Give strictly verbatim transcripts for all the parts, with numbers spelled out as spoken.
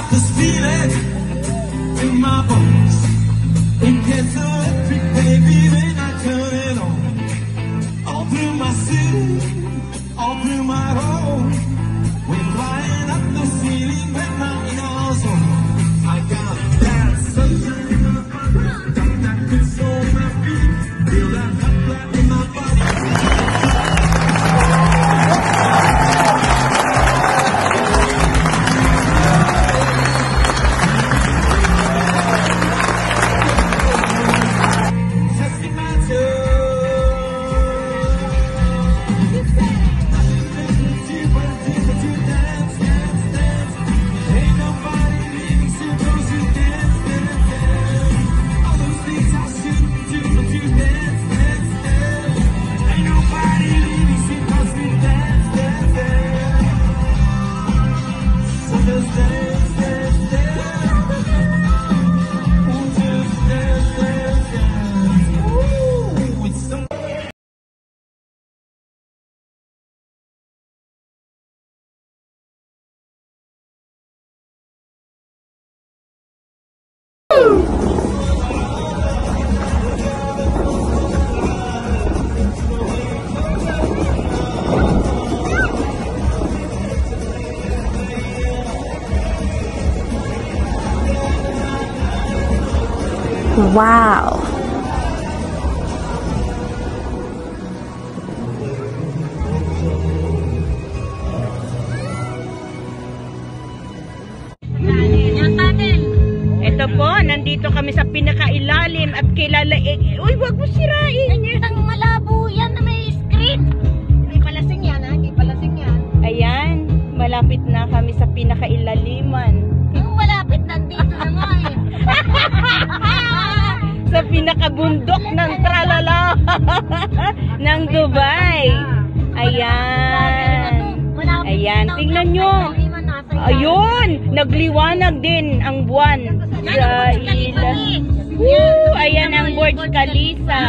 this feeling in my bones. It gets electric, baby, when I turn it on. All through my city, all through my home. We're flying up the ceiling with my ears on. I got that sunshine in my pocket, got that good soul in my feet, feel that hot blood in my body. Wow. Ito po, nandito kami sa pinakailalim at kilala eh, uy, wag mo sirain. Ang malabo yan na may screen. Hindi pala sing yan, ha? Hindi pala sing yan. Ayan, malapit na kami sa pinakailaliman. Yung malapit nandito na nga eh. Sa pinakabundok ng tralala ng Dubai. Ayan. Ayan, tingnan nyo. Ayun, nagliwanag din ang buwan sa ilan. Woo! Ayan ang Burj Khalifa.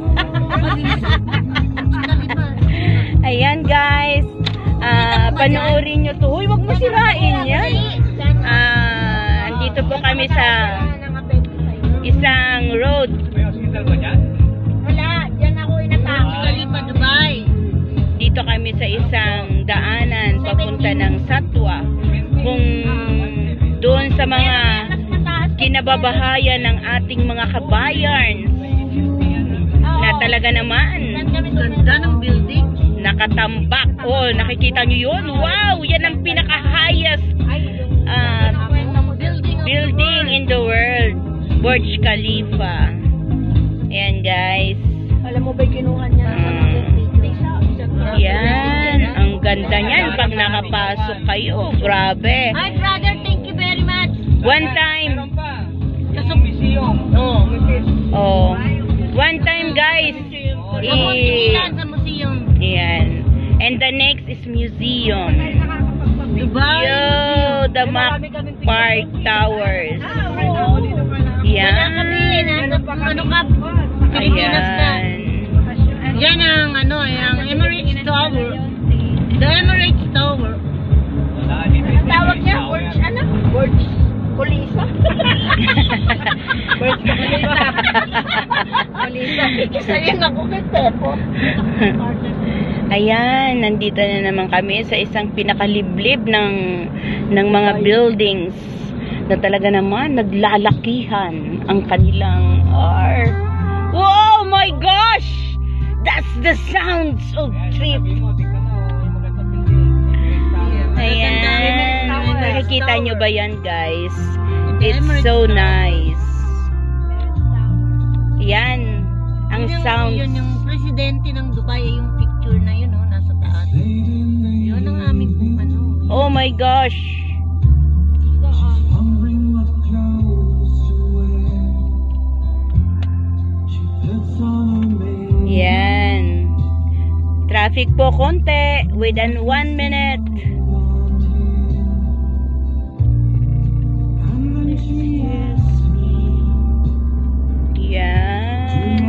Ayan guys, uh, panoorin nyo to. Huy, wag mo sirain yan. Uh, andito po kami sa isang road. Wala, dyan ako inatake. Khalifa, Dubai. Dito kami sa isang daanan papunta ng Satwa. Kung doon sa mga kinababahayan ng ating mga kabayan na talaga naman ganda ng building. nakatambak. Oh, nakikita nyo yun? Wow! Yan ang pinaka-highest uh, building in the world. Burj Khalifa. Ayan guys. Alam mo ba kinuha niya? Uh, yan. Ang ganda niyan pag nakapasok kayo. Grabe. Hi brother, thank you very much. One time. Sa museum. Oh, Oh. One time guys. Eh, sa museum. yan. And the next is museum. Dubai. Yo, the Mac Park Towers. Yan. Ano ka? Pilipinas ka. Ayan. Yan ang ano, yung Emirates Tower. The Emirates Tower. Ang tawag niya? Burj, ano? Burj Khalifa. Burj Khalifa. Khalifa. Isa yung ako kita po. Ayan, nandito na naman kami sa isang pinakaliblib ng ng mga buildings na talaga naman naglalakihan ang kanilang art. Oh my gosh! That's the sounds of trip. Ayan. Nakikita nyo ba yan, guys? It's so nice. Yan. Ang sounds. Yun yung presidente ng Dubai, yung picture na yun, oh, nasa taas. Yun ang aming, ano. Oh my gosh. Yan. Traffic po konti. Within one minute. Yan.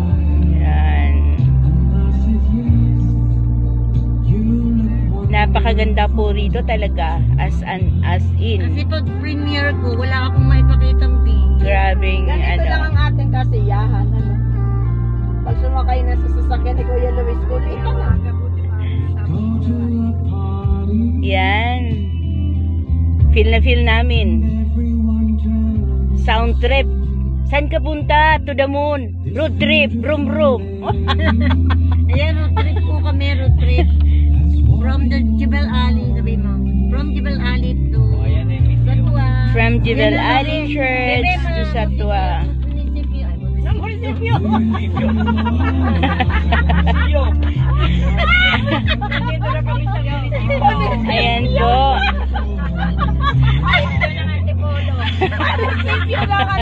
Yan. Napaka napakaganda po rito talaga. As an, as in. Kasi pag premiere ko, wala akong maipakitang video. Grabing, Ganito lang ano. ang ating kasiyahan. Ano? Pag sumakay na sa sasakyan ni Kuya Luis, kuli ka na. Yan. Feel na feel namin. Sound trip. Saan ka punta? To the moon. Road trip. Room room. Ayan, road trip po kami, road trip. From the Jebel Ali, sabi mo. From Jebel Ali to Satwa. From Jebel Ayan, Ali sabi. Church Bebe, to mga Satwa. munisipyo. Sa munisipyo. Ayan po. Munisipyo lang ang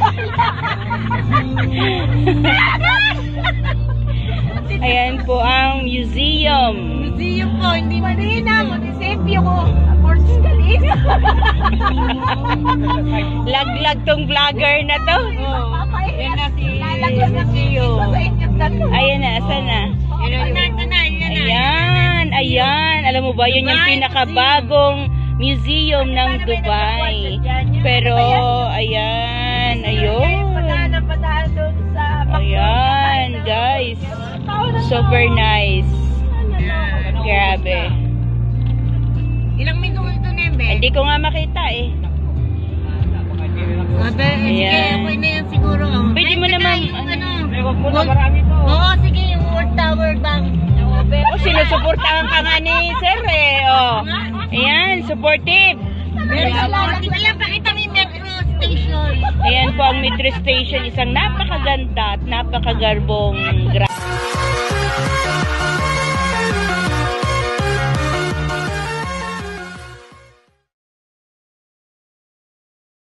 Ayan po ang museum. Museum po, hindi Marina, munisipyo ko. Ports Kalis. Laglag tong vlogger na to. Yan na si museum. sa inyong dalawa. Ayan na, saan na? Ayan na, ito na, ayan na. Ayan, ayan. Alam mo ba, yun yung pinakabagong museum ng Dubai. Pero, ayan, ayun. Padaan ang padaan doon sa Ayan, guys. Super nice. Grabe. Ilang minuto ito, Nembe? Hindi ko nga makita eh. Sabi, sige, Ayan. okay na yan siguro. oh. Pwede mo Ay, naman, saka yung ano, ano, Huwag mo na, Gold- marami to. Oo, sige, yung World Tower Bank. Oh, sinusuportahan ka nga ni Sir eh. Oh. Ayan, supportive. Very supportive. Ayan, pakita mo yung metro station. Ayan po ang metro station. Isang napakaganda at napakagarbong gra-